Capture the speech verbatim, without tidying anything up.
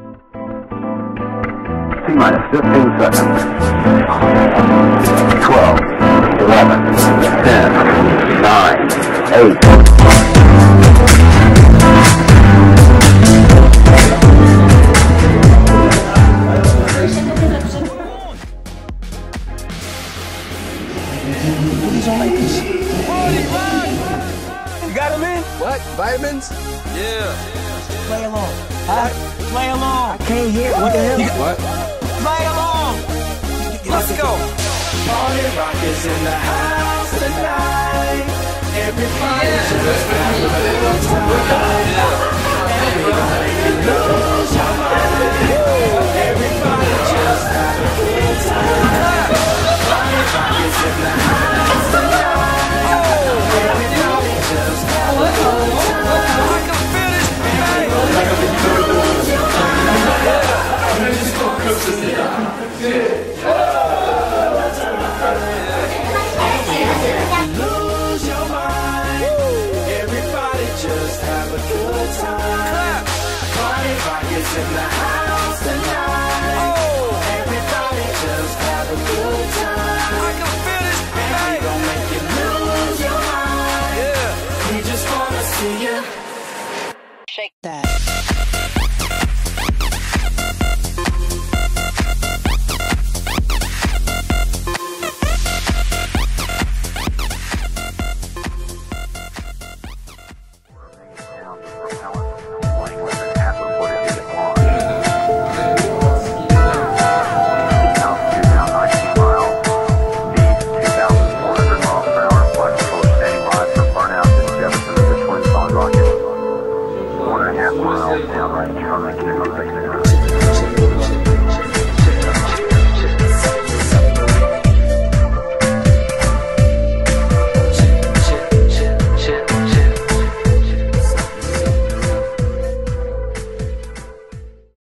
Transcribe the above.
T minus fifteen seconds. twelve, eleven, ten, nine, eight. These are like this. You got him in? What? Vitamins? Yeah. Play along. Huh? Play along. I can't hear. What the hell? You got, what? Play along. Let's go. Party rock is in the house tonight. Everybody Yeah. just have a good time. Everybody can lose your mind. Everybody just have a good time. Party rock is in the house tonight. Everybody just have a good time. I can feel this thing. Lose your Lose your mind. Everybody just have a good time. Party rock is in the house tonight. Everybody just have a good time. I can feel this And we thing. gon' make you lose your mind. Yeah. We just wanna see you Shake that. One and a half miles downrange from the Kennedy.